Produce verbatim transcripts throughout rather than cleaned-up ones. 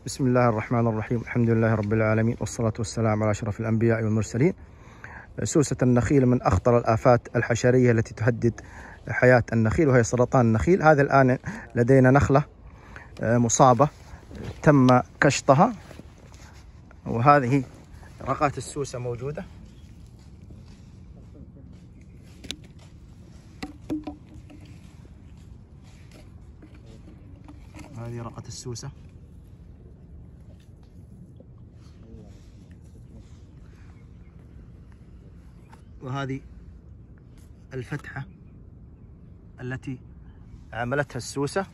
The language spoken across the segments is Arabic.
بسم الله الرحمن الرحيم. الحمد لله رب العالمين، والصلاة والسلام على أشرف الأنبياء والمرسلين. سوسة النخيل من أخطر الآفات الحشرية التي تهدد حياة النخيل، وهي سرطان النخيل. هذا الآن لدينا نخلة مصابة تم كشطها، وهذه رقات السوسة موجودة. هذه رقة السوسة، وهذه الفتحة التي عملتها السوسة.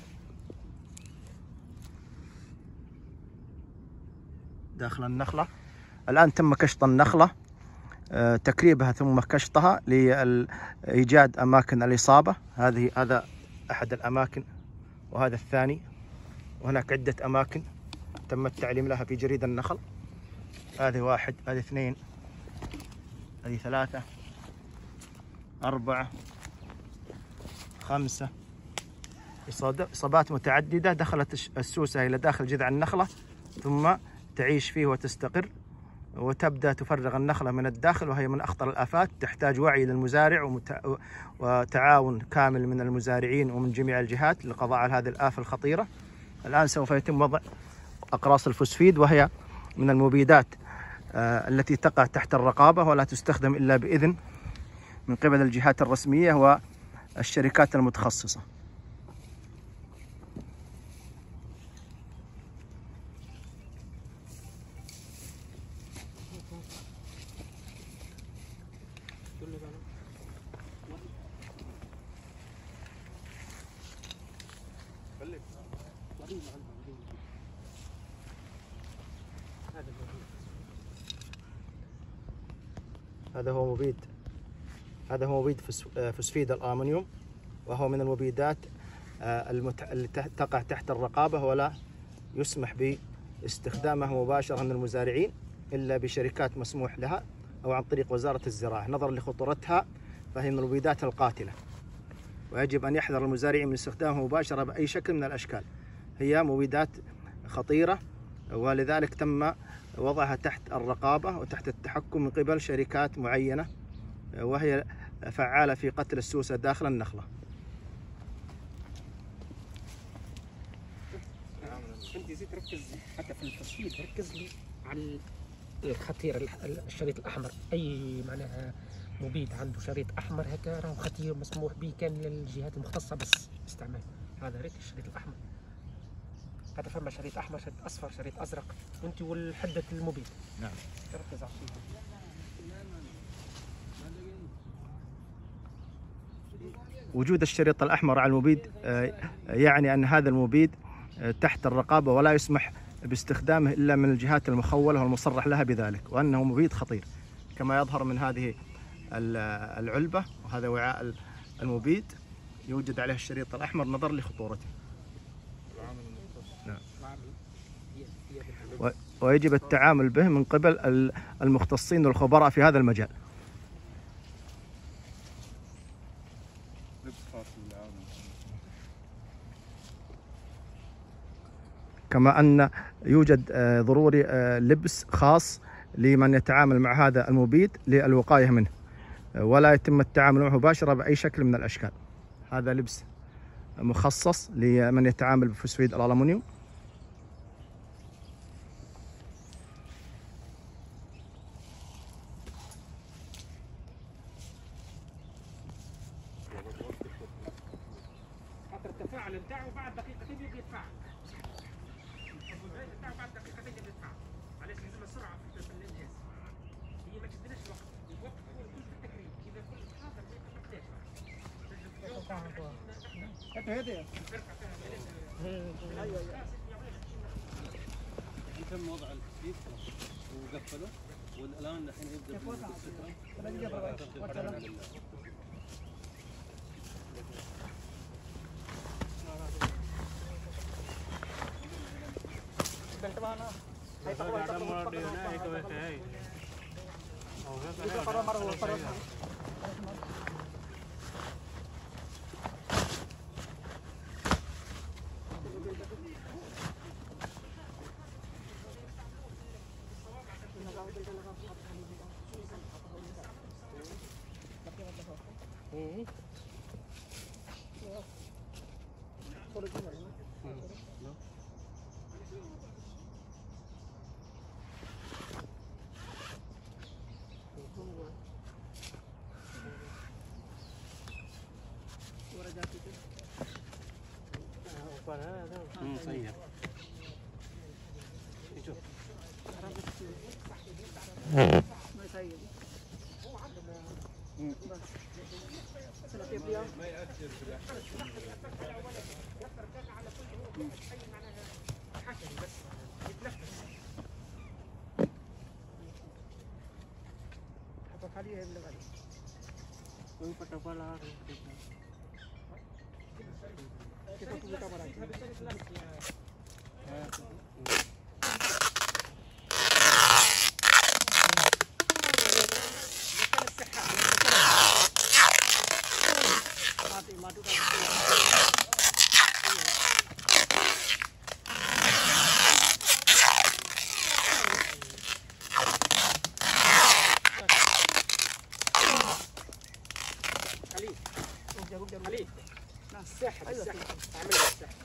داخل النخلة الآن تم كشط النخلة، تكريبها ثم كشطها لإيجاد أماكن الإصابة. هذه هذا أحد الأماكن، وهذا الثاني، وهناك عدة أماكن تم التعليم لها في جريد النخل. هذه واحد، هذه اثنين، هذه ثلاثة، أربعة، خمسة. إصابات متعددة. دخلت السوسة إلى داخل جذع النخلة ثم تعيش فيه وتستقر، وتبدأ تفرغ النخلة من الداخل، وهي من أخطر الآفات. تحتاج وعي للمزارع وتعاون كامل من المزارعين ومن جميع الجهات للقضاء على هذه الآفة الخطيرة. الآن سوف يتم وضع أقراص الفوسفيد، وهي من المبيدات التي تقع تحت الرقابة ولا تستخدم إلا بإذن من قبل الجهات الرسمية والشركات المتخصصة. هذا هو مبيد هذا هو مبيد فوسفيد الأمونيوم، وهو من المبيدات التي تقع تحت الرقابة، ولا يسمح باستخدامه مباشرة من المزارعين إلا بشركات مسموح لها أو عن طريق وزارة الزراعة. نظرا لخطورتها فهي من المبيدات القاتلة، ويجب أن يحذر المزارعين من استخدامها مباشرة بأي شكل من الأشكال. هي مبيدات خطيرة، ولذلك تم وضعها تحت الرقابة وتحت التحكم من قبل شركات معينة، وهي فعالة في قتل السوسة داخل النخلة. انت زيد ركز حتى في التصوير، ركز لي على الخطير، الشريط الأحمر. أي معناها مبيد عنده شريط أحمر هكا راهو خطير، مسموح به كان للجهات المختصة بس استعمال. هذا ريت الشريط الأحمر. هذا فما شريط أحمر، شريط أصفر، شريط أزرق، وأنت والحدة المبيد. نعم. ركز على الشيء. وجود الشريط الأحمر على المبيد يعني أن هذا المبيد تحت الرقابة ولا يسمح باستخدامه إلا من الجهات المخولة والمصرح لها بذلك، وأنه مبيد خطير كما يظهر من هذه العلبة، وهذا وعاء المبيد يوجد عليه الشريط الأحمر نظرا لخطورته. نعم. ويجب التعامل به من قبل المختصين والخبراء في هذا المجال. كما أن يوجد ضروري لبس خاص لمن يتعامل مع هذا المبيد للوقاية منه، ولا يتم التعامل معه مباشرة بأي شكل من الأشكال. هذا لبس مخصص لمن يتعامل بفوسفيد الألمنيوم. التفاعل بتاعه بعد دقيقتين يبقى يتفاعل. بتاعه بعد دقيقتين يبقى يتفاعل. معلش لازم السرعة في الإنجاز. هي ما تديناش الوقت، الوقت هو الكل في التكريم. إذا كل حاضر ما يقدرش. هذه ايوه يتم وضع التثبيت وقفله، والآن الحين يبدأ صحيح. شوف ما يأثر علي الساحة الساحة اعمل الساحة.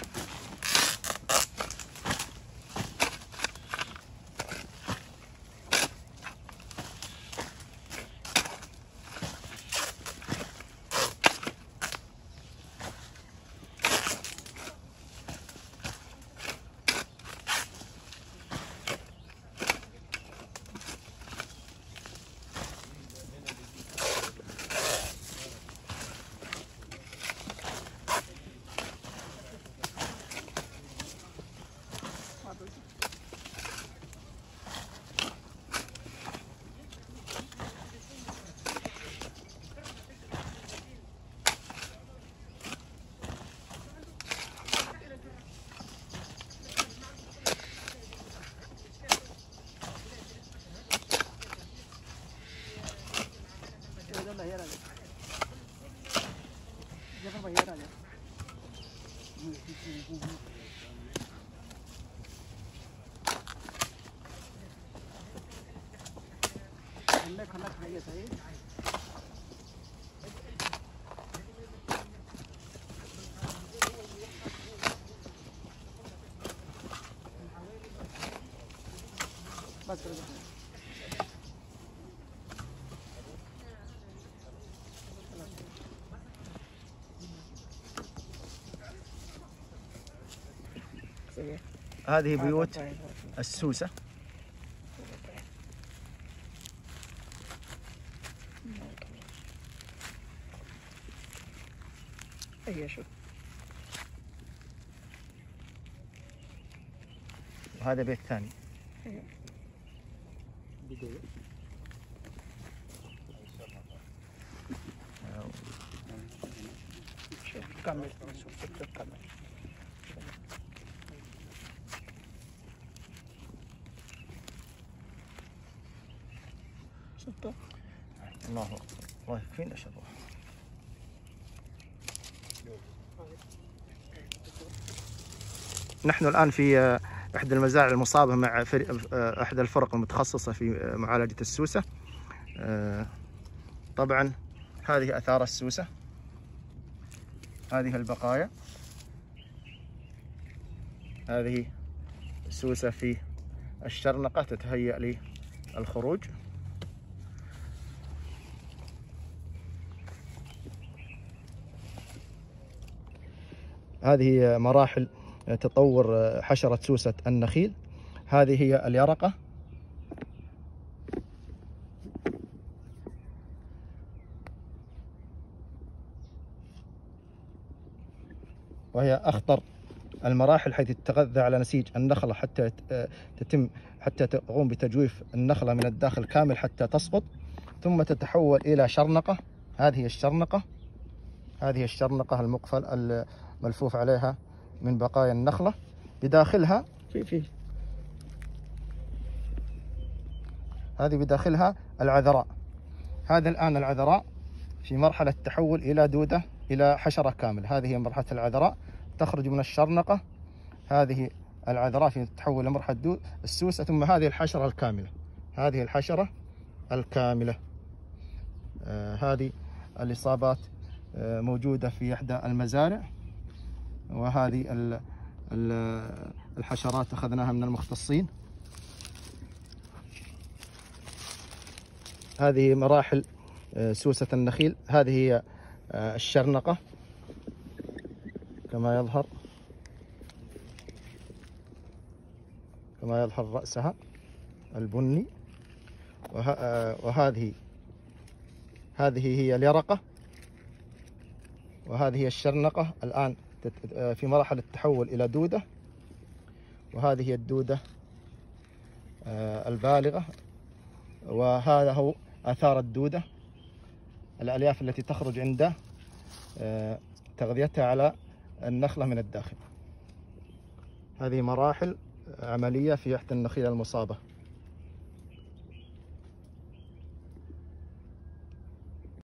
खाना खाइए सही बस هذه بيوت السوسة. هي شوف وهذا بيت ثاني. شوف كمل شوف شوف كمل. شفته؟ الله أكبر، الله يكفينا شر. نحن الآن في إحدى المزارع المصابة مع إحدى الفرق المتخصصة في معالجة السوسة. طبعا هذه آثار السوسة، هذه البقايا، هذه سوسة في الشرنقة تتهيأ للخروج. هذه مراحل تطور حشرة سوسة النخيل. هذه هي اليرقة، وهي أخطر المراحل حيث تتغذى على نسيج النخلة حتى تتم حتى تقوم بتجويف النخلة من الداخل كامل حتى تسقط، ثم تتحول إلى شرنقة. هذه الشرنقة، هذه الشرنقة المقفل الملفوف عليها من بقايا النخلة. بداخلها في في هذه بداخلها العذراء. هذا الآن العذراء في مرحلة تحول إلى دودة، إلى حشرة كاملة. هذه هي مرحلة العذراء، تخرج من الشرنقة. هذه العذراء في تحول لمرحلة السوسة، ثم هذه الحشرة الكاملة. هذه الحشرة الكاملة. آه هذه الإصابات آه موجودة في إحدى المزارع، وهذه ال ال الحشرات أخذناها من المختصين. هذه مراحل سوسة النخيل. هذه هي الشرنقة كما يظهر. كما يظهر رأسها البني. وه... وهذه هذه هي اليرقة، وهذه هي الشرنقة الآن في مراحل التحول إلى دودة. وهذه هي الدودة البالغة، وهذا هو آثار الدودة، الألياف التي تخرج عند تغذيتها على النخلة من الداخل. هذه مراحل عملية في إحدى النخيل المصابة.